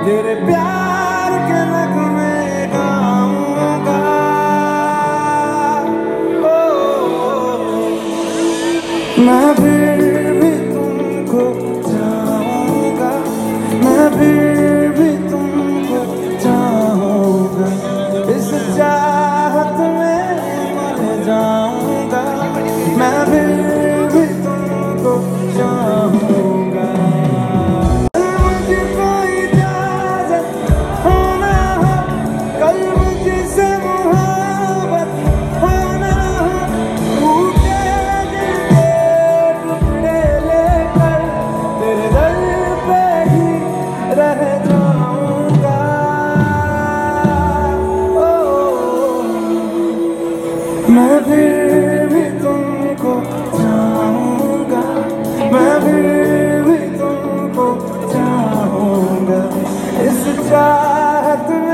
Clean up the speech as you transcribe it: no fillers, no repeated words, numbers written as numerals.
तेरे प्यार के नगमे गाऊंगा। मैं फिर भी तुमको चाहूंगा, मैं फिर भी तुमको चाहूंगा, इस चाहत में मर जाऊंगा। मैं फिर भी तुमको चाहूंगा। मुझको इजाजत होना हो, कल मुझसे मोहब्बत होना हो, टूटे दिल के टुकड़े लेकर तेरे दर पे ही रह जाऊंगा। मैं फिर भी तुमको चाहूंगा, मैं फिर भी तुमको चाहूंगा, इस चाहत